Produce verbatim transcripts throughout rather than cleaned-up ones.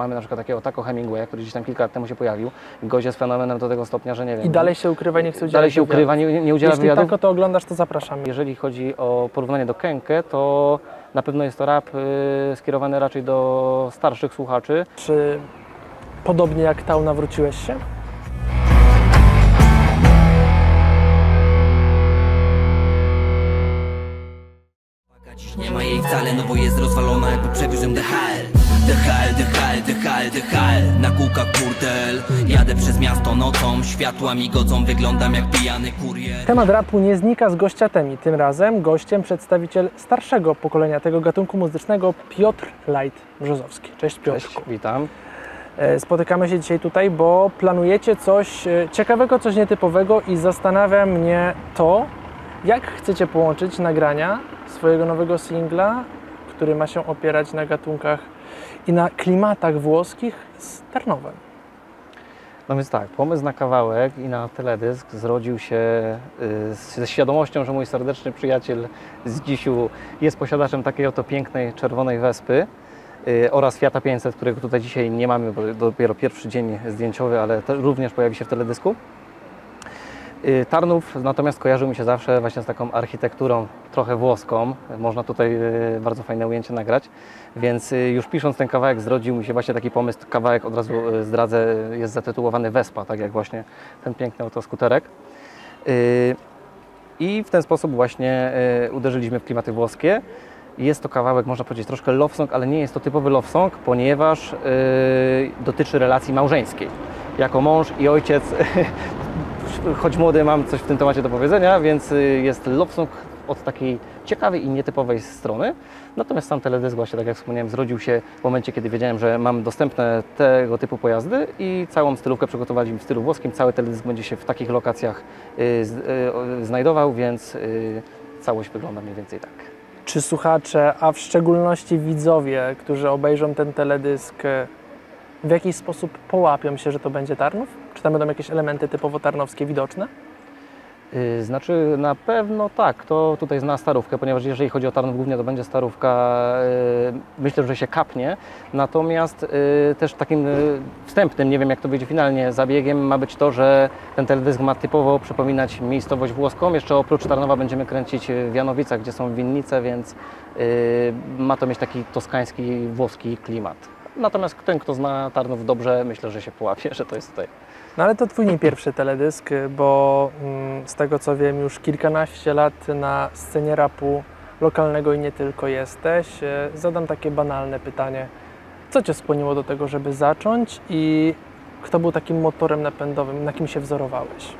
Mamy na przykład takiego Taco Hemingwaya, który gdzieś tam kilka lat temu się pojawił. Gość jest fenomenem do tego stopnia, że nie wiem. I dalej się ukrywa i nie chce udzielać Dalej się ukrywa, nie, nie udziela Jeśli wywiadów. Taco to oglądasz, to zapraszamy. Jeżeli chodzi o porównanie do Kenke, to na pewno jest to rap y, skierowany raczej do starszych słuchaczy. Czy podobnie jak Tał nawróciłeś się? Nie ma jej wcale, no bo jest rozwalona jakby przewiózł ją D H L D H L, D H L, D H L, D H L na kółkach kurtel. Jadę przez miasto nocą, światła migodzą, wyglądam jak pijany kurier. Temat rapu nie znika z gościatemi. Tym razem gościem przedstawiciel starszego pokolenia tego gatunku muzycznego, Piotr Light Brzozowski. Cześć Piotrku. Cześć, witam. Spotykamy się dzisiaj tutaj, bo planujecie coś ciekawego, coś nietypowego i zastanawia mnie to, jak chcecie połączyć nagrania swojego nowego singla, który ma się opierać na gatunkach i na klimatach włoskich, z Tarnowem. No więc tak, pomysł na kawałek i na teledysk zrodził się y, ze świadomością, że mój serdeczny przyjaciel z Dzisiu jest posiadaczem takiej oto pięknej czerwonej Wespy y, oraz Fiata pięćset, którego tutaj dzisiaj nie mamy, bo dopiero pierwszy dzień zdjęciowy, ale też również pojawi się w teledysku. Tarnów natomiast kojarzył mi się zawsze właśnie z taką architekturą trochę włoską. Można tutaj bardzo fajne ujęcie nagrać, więc już pisząc ten kawałek zrodził mi się właśnie taki pomysł. Kawałek, od razu zdradzę, jest zatytułowany Vespa, tak jak właśnie ten piękny autoskuterek. I w ten sposób właśnie uderzyliśmy w klimaty włoskie. Jest to kawałek, można powiedzieć, troszkę love song, ale nie jest to typowy love song, ponieważ dotyczy relacji małżeńskiej. Jako mąż i ojciec choć młody, mam coś w tym temacie do powiedzenia, więc jest love song od takiej ciekawej i nietypowej strony. Natomiast sam teledysk właśnie, tak jak wspomniałem, zrodził się w momencie, kiedy wiedziałem, że mam dostępne tego typu pojazdy i całą stylówkę przygotowaliśmy w stylu włoskim. Cały teledysk będzie się w takich lokacjach y, y, znajdował, więc y, całość wygląda mniej więcej tak. Czy słuchacze, a w szczególności widzowie, którzy obejrzą ten teledysk, w jakiś sposób połapią się, że to będzie Tarnów? Czy tam będą jakieś elementy typowo tarnowskie widoczne? Yy, znaczy na pewno tak, to tutaj zna Starówkę, ponieważ jeżeli chodzi o Tarnów głównie to będzie Starówka, yy, myślę, że się kapnie, natomiast yy, też takim yy, wstępnym, nie wiem jak to wyjdzie finalnie, zabiegiem ma być to, że ten teledysk ma typowo przypominać miejscowość włoską. Jeszcze oprócz Tarnowa będziemy kręcić w Janowicach, gdzie są winnice, więc yy, ma to mieć taki toskański, włoski klimat. Natomiast ten, kto zna Tarnów dobrze, myślę, że się połapie, że to jest tutaj. No ale to Twój nie pierwszy teledysk, bo mm, z tego co wiem, już kilkanaście lat na scenie rapu lokalnego i nie tylko jesteś. Zadam takie banalne pytanie. Co Cię skłoniło do tego, żeby zacząć i kto był takim motorem napędowym, na kim się wzorowałeś?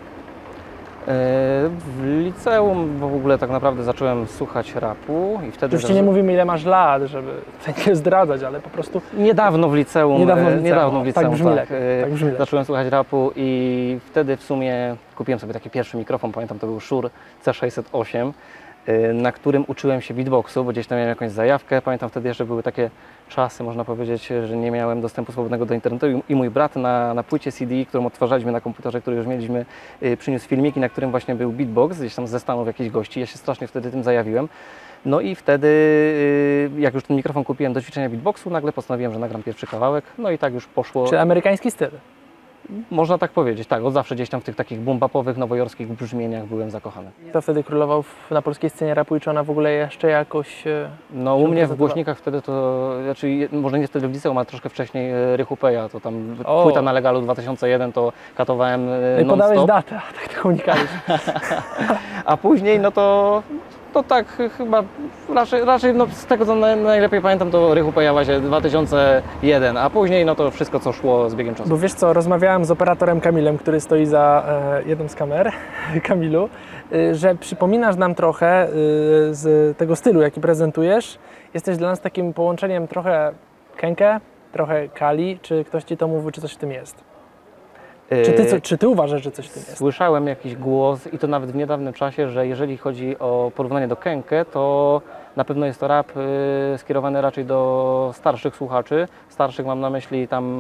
W liceum w ogóle tak naprawdę zacząłem słuchać rapu i wtedy... Już Ci nie mówimy ile masz lat, żeby nie zdradzać, ale po prostu... Niedawno w liceum, niedawno w liceum, niedawno w liceum tak, brzmi tak, lepiej, tak brzmi zacząłem słuchać rapu i wtedy w sumie kupiłem sobie taki pierwszy mikrofon, pamiętam to był Shure C sześćset osiem, na którym uczyłem się beatboxu, bo gdzieś tam miałem jakąś zajawkę. Pamiętam wtedy jeszcze były takie czasy, można powiedzieć, że nie miałem dostępu swobodnego do internetu i mój brat na, na płycie C D, którą odtwarzaliśmy na komputerze, który już mieliśmy, przyniósł filmiki, na którym właśnie był beatbox, gdzieś tam ze Stanów jakichś gości. Ja się strasznie wtedy tym zajawiłem. No i wtedy, jak już ten mikrofon kupiłem do ćwiczenia beatboxu, nagle postanowiłem, że nagram pierwszy kawałek, no i tak już poszło. Czy amerykański styl? Można tak powiedzieć, tak. Od zawsze gdzieś tam w tych takich boom-bapowych, nowojorskich brzmieniach byłem zakochany. To wtedy królował w, na polskiej scenie rapu i czy ona w ogóle jeszcze jakoś... No u mnie w głośnikach wtedy to, znaczy może nie wtedy w liceum, ale troszkę wcześniej Rychu Peja, to tam o. Płyta na legalu dwa tysiące jeden to katowałem non-stop. No i podałeś datę, tak tego unikałeś. A później no to... To tak chyba raczej, raczej no, z tego co na, najlepiej pamiętam to Rychu Peja właśnie dwa tysiące jeden, a później no to wszystko co szło z biegiem czasu. Bo wiesz co, rozmawiałem z operatorem Kamilem, który stoi za e, jedną z kamer, Kamilu, y, że przypominasz nam trochę y, z tego stylu jaki prezentujesz. Jesteś dla nas takim połączeniem trochę Kenke, trochę Kali, czy ktoś Ci to mówi, czy coś w tym jest? Czy ty, co, czy ty uważasz, że coś w tym jest? Słyszałem jakiś głos i to nawet w niedawnym czasie, że jeżeli chodzi o porównanie do Kenke, to na pewno jest to rap y, skierowany raczej do starszych słuchaczy. Starszych mam na myśli tam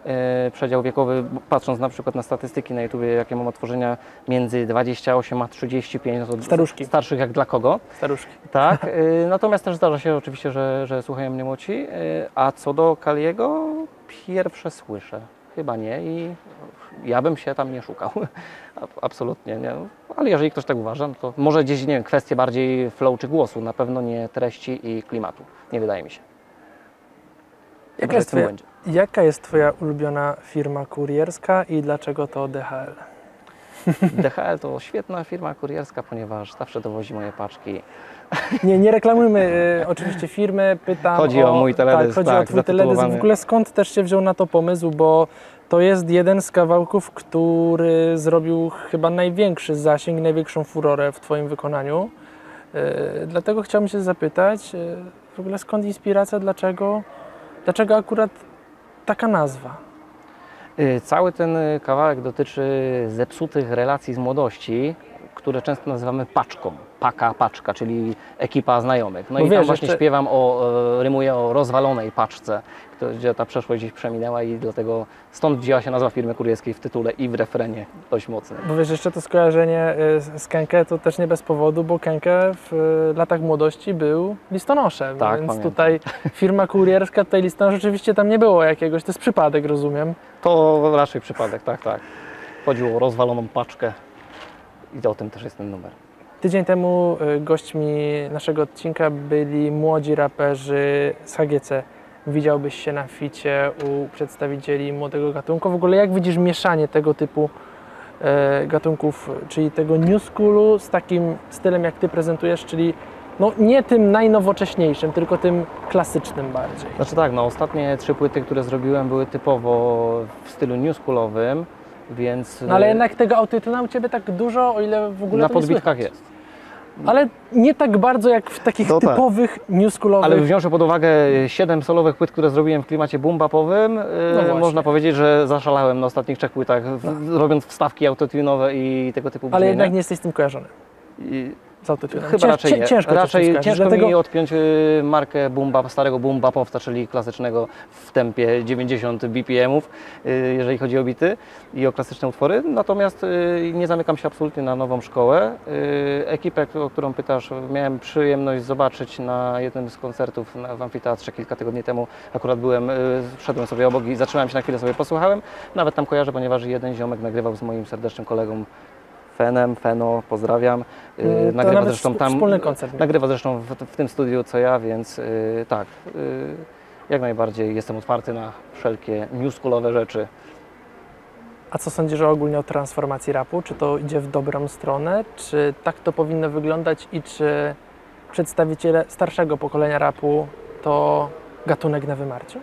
e, przedział wiekowy, patrząc na przykład na statystyki na YouTubie, jakie mam otworzenia między dwadzieścia osiem a trzydzieści pięć, no to Staruszki. starszych jak dla kogo. Staruszki. Tak, e, natomiast też zdarza się oczywiście, że, że słuchają mnie młodsi, e, a co do Kaliego, pierwsze słyszę. Chyba nie i ja bym się tam nie szukał. Absolutnie nie. Ale jeżeli ktoś tak uważa, no to może gdzieś, nie wiem, kwestie bardziej flow czy głosu, na pewno nie treści i klimatu. Nie wydaje mi się. Jaka Może jest, w tym twoja, błędzie. jaka jest Twoja ulubiona firma kurierska i dlaczego to D H L? D H L to świetna firma kurierska, ponieważ zawsze dowozi moje paczki. Nie, nie reklamujmy y, oczywiście firmy, pytam Chodzi o mój teledysk, tak, chodzi tak, o Twój teledysk. zatytułowany. W ogóle skąd też się wziął na to pomysł, bo to jest jeden z kawałków, który zrobił chyba największy zasięg, największą furorę w Twoim wykonaniu. Y, dlatego chciałbym się zapytać, y, w ogóle skąd inspiracja, dlaczego, dlaczego akurat taka nazwa? Y, Cały ten kawałek dotyczy zepsutych relacji z młodości, które często nazywamy paczką. Paka, paczka, czyli ekipa znajomych. No Bo i wiesz, tam właśnie jeszcze- śpiewam o, e, rymuję o rozwalonej paczce, kto- gdzie ta przeszłość gdzieś przeminęła i dlatego stąd wzięła się nazwa firmy kurierskiej w tytule i w refrenie dość mocnym. Bo wiesz, jeszcze to skojarzenie y, z z Kenke to też nie bez powodu, bo Kenke w y, latach młodości był listonoszem, Tak, więc pamiętam. tutaj firma kurierska, tutaj listonosz rzeczywiście tam nie było jakiegoś, to jest przypadek, rozumiem. To raczej przypadek, tak, tak. Chodziło o rozwaloną paczkę i to o tym też jest ten numer. Tydzień temu y, gośćmi naszego odcinka byli młodzi raperzy z H G C. Widziałbyś się na ficie u przedstawicieli młodego gatunku. W ogóle jak widzisz mieszanie tego typu e, gatunków, czyli tego new schoolu z takim stylem, jak Ty prezentujesz, czyli no, nie tym najnowocześniejszym, tylko tym klasycznym bardziej. Znaczy tak, no ostatnie trzy płyty, które zrobiłem, były typowo w stylu newschoolowym, więc No ale jednak tego autotuna u Ciebie tak dużo, o ile w ogóle na to nie podbitkach słychać. jest. Ale nie tak bardzo jak w takich No tak. typowych new schoolowych. Ale wziąwszy pod uwagę siedem solowych płyt, które zrobiłem w klimacie boom bapowym, No e, właśnie. można powiedzieć, że zaszalałem na ostatnich trzech płytach, w, robiąc wstawki autotunowe i tego typu Ale brzmienia. jednak nie jesteś z tym kojarzony. I, Z autotunem. chyba Cięż- raczej cię- nie. Ciężko cię raczej z tym skojarzyć, ciężko dlatego... mi odpiąć y, markę boom bap, starego boom bapowca, czyli klasycznego w tempie dziewięćdziesiąt B P M-ów, y, jeżeli chodzi o bity i o klasyczne utwory. Natomiast y, nie zamykam się absolutnie na nową szkołę. Y, ekipę, o którą pytasz, miałem przyjemność zobaczyć na jednym z koncertów na, w amfiteatrze kilka tygodni temu. Akurat byłem, y, szedłem sobie obok i zatrzymałem się na chwilę, sobie posłuchałem. Nawet tam kojarzę, ponieważ jeden ziomek nagrywał z moim serdecznym kolegą Fenem, Feno, pozdrawiam. Yy, Mm, to nagrywa nawet zresztą wsp- tam. wspólny koncert. Nagrywa zresztą w, w tym studiu co ja, więc yy, tak. Yy, jak najbardziej jestem otwarty na wszelkie newschoolowe rzeczy. A co sądzisz ogólnie o transformacji rapu? Czy to idzie w dobrą stronę? Czy tak to powinno wyglądać i czy przedstawiciele starszego pokolenia rapu to gatunek na wymarciu?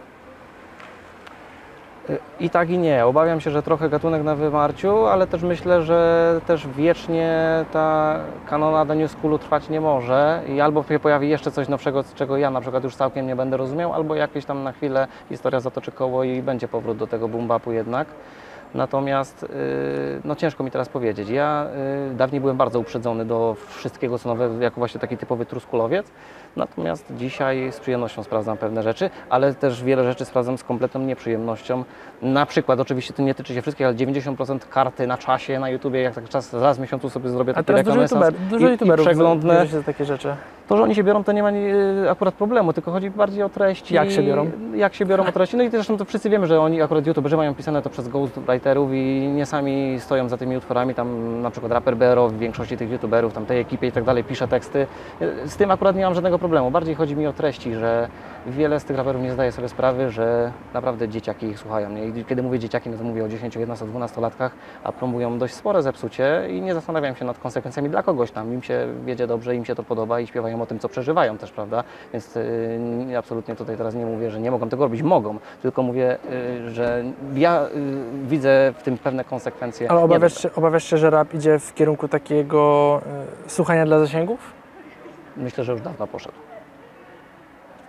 I tak i nie. Obawiam się, że trochę gatunek na wymarciu, ale też myślę, że też wiecznie ta kanonada new schoolu trwać nie może i albo się pojawi jeszcze coś nowszego, czego ja na przykład już całkiem nie będę rozumiał, albo jakieś tam na chwilę historia zatoczy koło i będzie powrót do tego boom bapu jednak. Natomiast yy, no ciężko mi teraz powiedzieć. Ja yy, dawniej byłem bardzo uprzedzony do wszystkiego co nowe, jako właśnie taki typowy truskulowiec. Natomiast dzisiaj z przyjemnością sprawdzam pewne rzeczy, ale też wiele rzeczy sprawdzam z kompletną nieprzyjemnością. Na przykład, oczywiście to nie tyczy się wszystkich, ale dziewięćdziesiąt procent karty na czasie na YouTubie, jak tak czas raz w miesiącu sobie zrobię A taki teraz dużo, rekonesans youtuber, dużo i, i youtuberów przeglądnę. bierze się za takie rzeczy. To, że oni się biorą, to nie ma yy, akurat problemu, tylko chodzi bardziej o treści. Jak się biorą? Jak się biorą o treści. No i zresztą to wszyscy wiemy, że oni akurat YouTuberzy mają pisane to przez ghostwriterów i nie sami stoją za tymi utworami. Tam na przykład raper B R O w większości tych YouTuberów, tam tej ekipie i tak dalej pisze teksty. Z tym akurat nie mam żadnego problemu. Bardziej chodzi mi o treści, że wiele z tych raperów nie zdaje sobie sprawy, że naprawdę dzieciaki ich słuchają. Nie? I kiedy mówię dzieciaki, no to mówię o dziesięciu, jedenastu, dwunastolatkach, a promują dość spore zepsucie i nie zastanawiają się nad konsekwencjami dla kogoś tam. Im się wiedzie dobrze, im się to podoba i śpiewają o tym, co przeżywają też, prawda? Więc yy, absolutnie tutaj teraz nie mówię, że nie mogą tego robić, mogą, tylko mówię, yy, że ja yy, widzę w tym pewne konsekwencje. Ale obawiasz niedobre. się, obawiasz się, że rap idzie w kierunku takiego y, słuchania dla zasięgów? Myślę, że już dawno poszedł.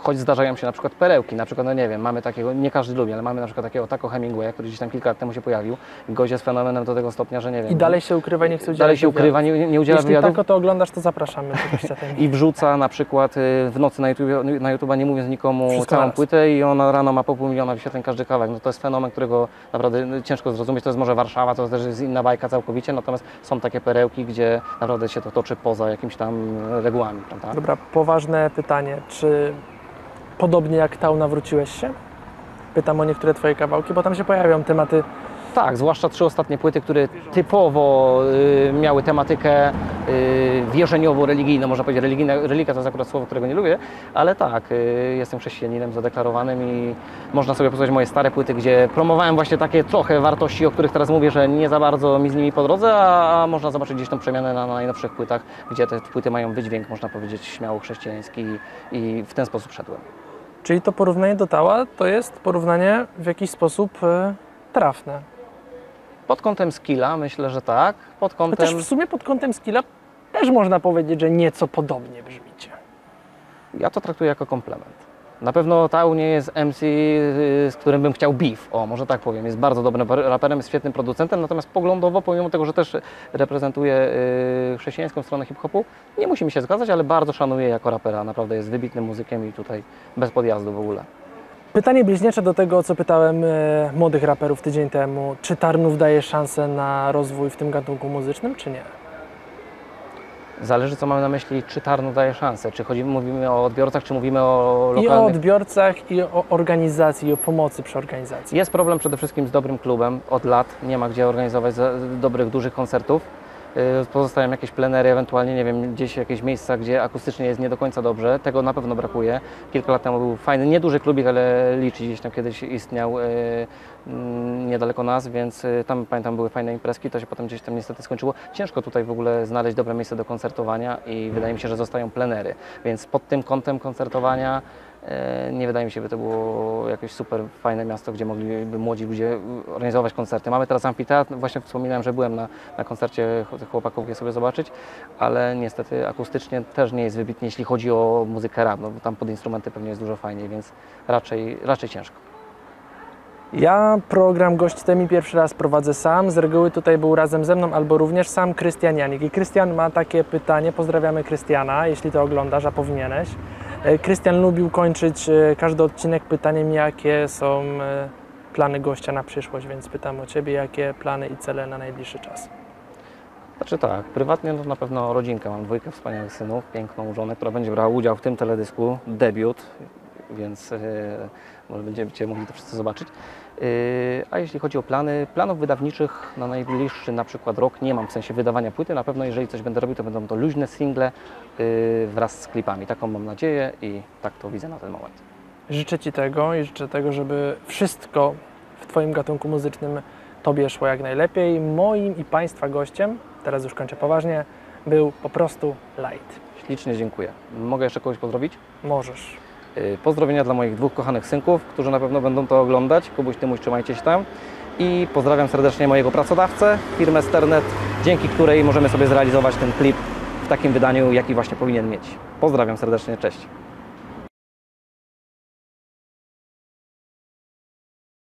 choć zdarzają się na przykład perełki, na przykład, no nie wiem, mamy takiego, nie każdy lubi, ale mamy na przykład takiego Taco Hemingwaya, który gdzieś tam kilka lat temu się pojawił. Gość jest fenomenem do tego stopnia, że nie wiem. I dalej się ukrywa i nie chce udzielać Dalej się wywiadów. ukrywa, nie, nie udziela Jeśli wywiadów. Taco to oglądasz, to zapraszamy do gościa ten. I wrzuca na przykład y, w nocy na YouTube, na YouTube'a, nie mówiąc nikomu, Wszystko całą naraz. płytę i ona rano ma po pół miliona wyświetleń każdy kawałek. No to jest fenomen, którego naprawdę no, ciężko zrozumieć. To jest może Warszawa, to też jest inna bajka całkowicie, natomiast są takie perełki, gdzie naprawdę się to toczy poza jakimiś tam regułami, prawda? Dobra, poważne pytanie. Czy podobnie jak Tał nawróciłeś się? Pytam o niektóre Twoje kawałki, bo tam się pojawiają tematy. Tak, zwłaszcza trzy ostatnie płyty, które typowo y, miały tematykę y, wierzeniowo-religijną, można powiedzieć, religijna, religia to jest akurat słowo, którego nie lubię, ale tak, y, jestem chrześcijaninem zadeklarowanym i można sobie posłuchać moje stare płyty, gdzie promowałem właśnie takie trochę wartości, o których teraz mówię, że nie za bardzo mi z nimi po drodze, a, a można zobaczyć gdzieś tą przemianę na, na najnowszych płytach, gdzie te płyty mają wydźwięk, można powiedzieć, śmiało chrześcijański i, i w ten sposób szedłem. Czyli to porównanie do Tała to jest porównanie w jakiś sposób y, trafne. Pod kątem skilla myślę, że tak, pod kątem... Chociaż w sumie pod kątem skilla też można powiedzieć, że nieco podobnie brzmicie. Ja to traktuję jako komplement. Na pewno Tał nie jest M C, z którym bym chciał beef, o może tak powiem. Jest bardzo dobrym raperem, jest świetnym producentem, natomiast poglądowo, pomimo tego, że też reprezentuje yy, chrześcijańską stronę hip-hopu, nie musi mi się zgadzać, ale bardzo szanuję jako rapera. Naprawdę jest wybitnym muzykiem i tutaj bez podjazdu w ogóle. Pytanie bliźniacze do tego, o co pytałem e, młodych raperów tydzień temu. Czy Tarnów daje szansę na rozwój w tym gatunku muzycznym, czy nie? Zależy, co mamy na myśli, czy Tarnów daje szansę. Czy chodzi, mówimy o odbiorcach, czy mówimy o I o lokalnych... odbiorcach, i o organizacji, i o pomocy przy organizacji. Jest problem przede wszystkim z dobrym klubem. Od lat nie ma gdzie organizować za- dobrych, dużych koncertów. Yy, Pozostają jakieś plenery, ewentualnie, nie wiem, gdzieś jakieś miejsca, gdzie akustycznie jest nie do końca dobrze. Tego na pewno brakuje. Kilka lat temu był fajny, nieduży klubik, ale liczy gdzieś tam kiedyś istniał yy, mm, niedaleko nas, więc yy, tam pamiętam były fajne imprezki, to się potem gdzieś tam niestety skończyło. Ciężko tutaj w ogóle znaleźć dobre miejsce do koncertowania i wydaje mi się, że zostają plenery. Więc pod tym kątem koncertowania nie wydaje mi się, by to było jakieś super fajne miasto, gdzie mogliby młodzi ludzie organizować koncerty. Mamy teraz amfiteatr, właśnie wspominałem, że byłem na, na koncercie tych chłopaków, je sobie zobaczyć, ale niestety akustycznie też nie jest wybitnie, jeśli chodzi o muzykę rap, no bo tam pod instrumenty pewnie jest dużo fajniej, więc raczej, raczej ciężko. Ja program Gość Temi pierwszy raz prowadzę sam. Z reguły tutaj był razem ze mną albo również sam Krystian Janik. I Krystian ma takie pytanie, pozdrawiamy Krystiana, jeśli to oglądasz, a powinieneś. E, Krystian lubił kończyć e, każdy odcinek pytaniem, jakie są e, plany gościa na przyszłość, więc pytam o Ciebie, jakie plany i cele na najbliższy czas. Znaczy tak, prywatnie no na pewno rodzinkę, mam dwójkę wspaniałych synów, piękną żonę, która będzie brała udział w tym teledysku, debiut, więc yy, może będziecie mogli to wszyscy zobaczyć. Yy, a jeśli chodzi o plany, planów wydawniczych na najbliższy na przykład rok nie mam, w sensie wydawania płyty, na pewno jeżeli coś będę robił, to będą to luźne single yy, wraz z klipami, taką mam nadzieję i tak to widzę na ten moment. Życzę Ci tego i życzę tego, żeby wszystko w Twoim gatunku muzycznym Tobie szło jak najlepiej. Moim i Państwa gościem, teraz już kończę poważnie, był po prostu Light. Ślicznie dziękuję. Mogę jeszcze kogoś pozdrowić? Możesz. Yy, Pozdrowienia dla moich dwóch kochanych synków, którzy na pewno będą to oglądać. Kubuś, Tymuś, trzymajcie się tam. I pozdrawiam serdecznie mojego pracodawcę, firmę Sternet, dzięki której możemy sobie zrealizować ten klip w takim wydaniu, jaki właśnie powinien mieć. Pozdrawiam serdecznie, cześć.